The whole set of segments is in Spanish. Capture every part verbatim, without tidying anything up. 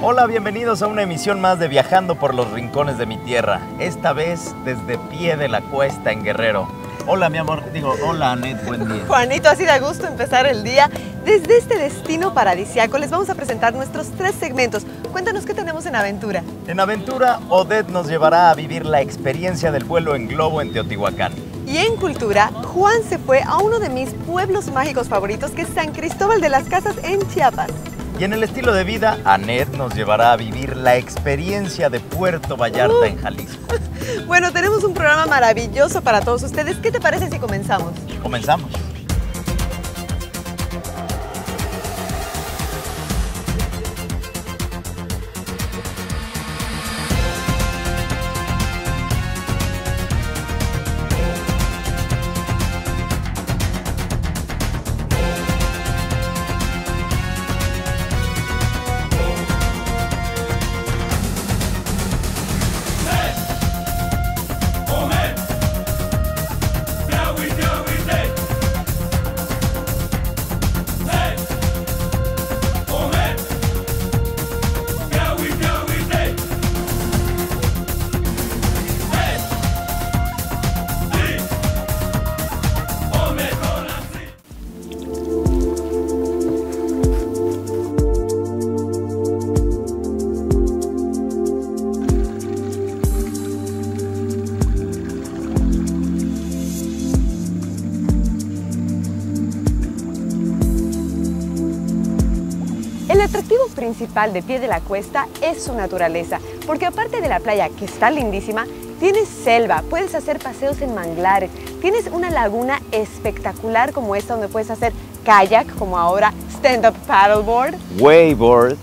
Hola, bienvenidos a una emisión más de Viajando por los Rincones de mi Tierra. Esta vez desde Pie de la Cuesta en Guerrero. Hola, mi amor. Digo, hola, Anet, buen día. Juanito, así da gusto empezar el día. Desde este destino paradisiaco les vamos a presentar nuestros tres segmentos. Cuéntanos qué tenemos en Aventura. En Aventura, Odette nos llevará a vivir la experiencia del vuelo en globo en Teotihuacán. Y en Cultura, Juan se fue a uno de mis pueblos mágicos favoritos, que es San Cristóbal de las Casas en Chiapas. Y en el estilo de vida, Anet nos llevará a vivir la experiencia de Puerto Vallarta uh. en Jalisco. Bueno, tenemos un programa maravilloso para todos ustedes. ¿Qué te parece si comenzamos? Comenzamos. El atractivo principal de Pie de la Cuesta es su naturaleza, porque aparte de la playa, que está lindísima, tienes selva, puedes hacer paseos en manglares, tienes una laguna espectacular como esta donde puedes hacer kayak, como ahora stand-up paddleboard, wakeboard.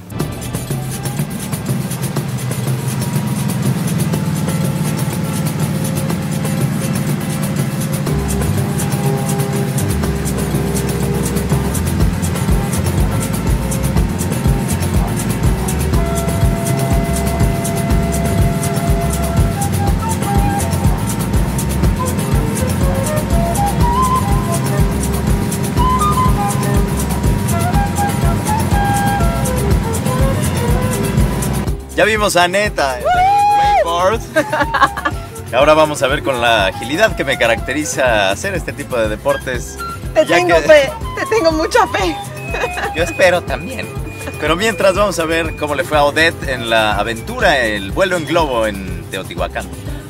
Ya vimos a Neta en el wakeboard. Ahora vamos a ver con la agilidad que me caracteriza hacer este tipo de deportes. Te tengo que... fe, te tengo mucha fe. Yo espero también. Pero mientras vamos a ver cómo le fue a Odette en la aventura, el vuelo en globo en Teotihuacán.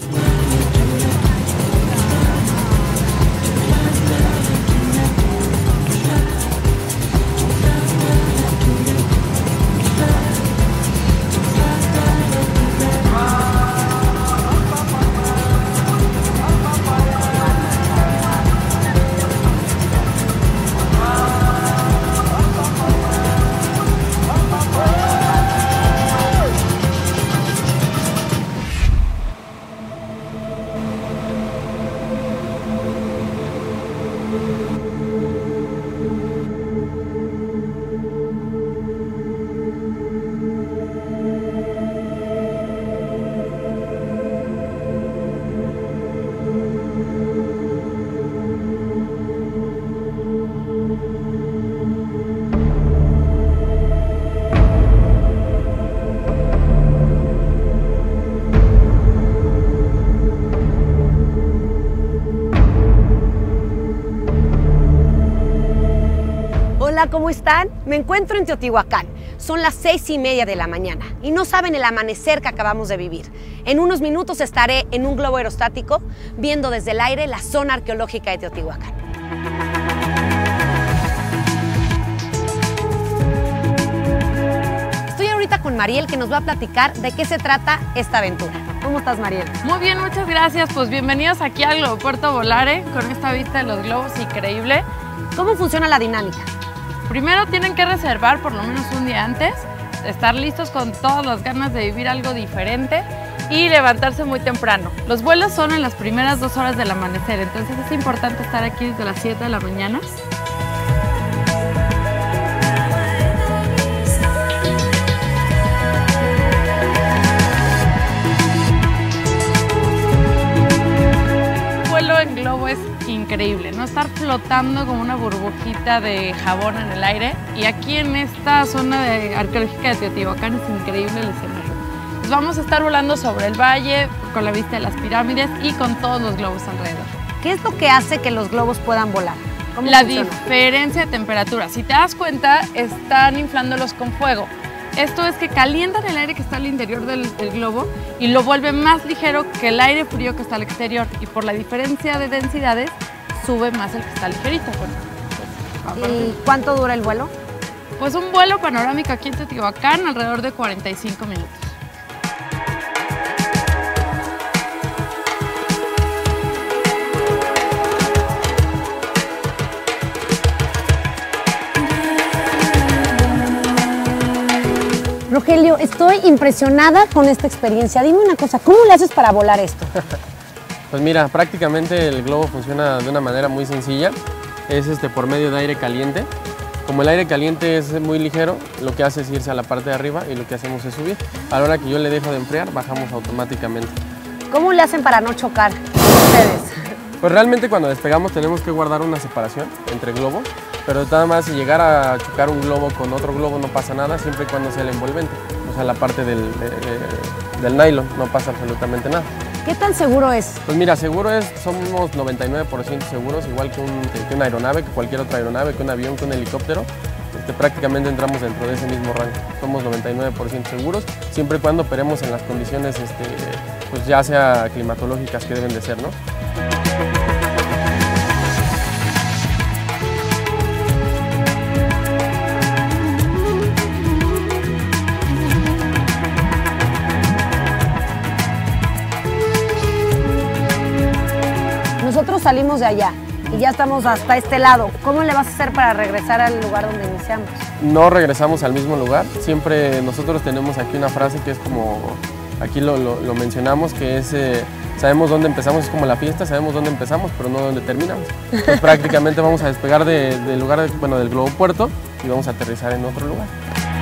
Hola, ¿cómo están? Me encuentro en Teotihuacán. Son las seis y media de la mañana y no saben el amanecer que acabamos de vivir. En unos minutos estaré en un globo aerostático viendo desde el aire la zona arqueológica de Teotihuacán. Estoy ahorita con Mariel, que nos va a platicar de qué se trata esta aventura. ¿Cómo estás, Mariel? Muy bien, muchas gracias. Pues bienvenidos aquí al Globopuerto Volare con esta vista de los globos increíble. ¿Cómo funciona la dinámica? Primero tienen que reservar por lo menos un día antes, estar listos con todas las ganas de vivir algo diferente y levantarse muy temprano. Los vuelos son en las primeras dos horas del amanecer, entonces es importante estar aquí desde las siete de la mañana. El vuelo en globo es increíble. increíble, ¿no? Estar flotando como una burbujita de jabón en el aire. Y aquí en esta zona de arqueológica de Teotihuacán es increíble el escenario. Pues vamos a estar volando sobre el valle, con la vista de las pirámides y con todos los globos alrededor. ¿Qué es lo que hace que los globos puedan volar? ¿Cómo La funciona? diferencia de temperatura. Si te das cuenta, están inflándolos con fuego. Esto es que calientan el aire que está al interior del, del globo y lo vuelven más ligero que el aire frío que está al exterior. Y por la diferencia de densidades, sube más el que está ligerito. Bueno, pues, aparte, ¿Y cuánto dura el vuelo? pues un vuelo panorámico aquí en Teotihuacán, alrededor de cuarenta y cinco minutos. Rogelio, estoy impresionada con esta experiencia. Dime una cosa, ¿cómo le haces para volar esto? Pues mira, prácticamente el globo funciona de una manera muy sencilla. Es este, por medio de aire caliente. Como el aire caliente es muy ligero, lo que hace es irse a la parte de arriba y lo que hacemos es subir. A la hora que yo le dejo de enfriar, bajamos automáticamente. ¿Cómo le hacen para no chocar ustedes? Pues realmente cuando despegamos tenemos que guardar una separación entre globos, pero nada más si llegar a chocar un globo con otro globo no pasa nada, siempre y cuando sea el envolvente, o sea la parte del, de, de, del nylon, no pasa absolutamente nada. ¿Qué tan seguro es? Pues mira, seguro es, somos noventa y nueve por ciento seguros, igual que, un, que una aeronave, que cualquier otra aeronave, que un avión, que un helicóptero. Este, prácticamente entramos dentro de ese mismo rango. Somos noventa y nueve por ciento seguros, siempre y cuando operemos en las condiciones, este, pues ya sea climatológicas que deben de ser, ¿no? Nosotros salimos de allá y ya estamos hasta este lado. ¿Cómo le vas a hacer para regresar al lugar donde iniciamos? No regresamos al mismo lugar. Siempre nosotros tenemos aquí una frase que es como, aquí lo, lo, lo mencionamos, que es, eh, sabemos dónde empezamos, es como la fiesta, sabemos dónde empezamos, pero no dónde terminamos. Entonces, prácticamente vamos a despegar de, del lugar, de, bueno, del globo puerto y vamos a aterrizar en otro lugar.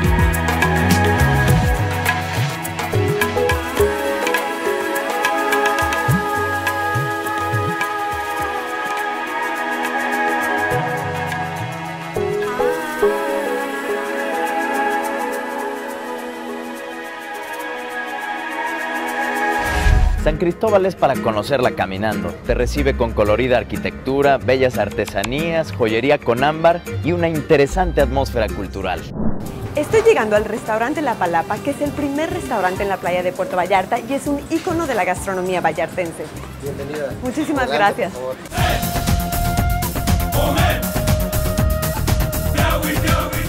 San Cristóbal es para conocerla caminando. Te recibe con colorida arquitectura, bellas artesanías, joyería con ámbar y una interesante atmósfera cultural. Estoy llegando al restaurante La Palapa, que es el primer restaurante en la playa de Puerto Vallarta y es un ícono de la gastronomía vallartense. Bienvenida. Muchísimas gracias. Now we go.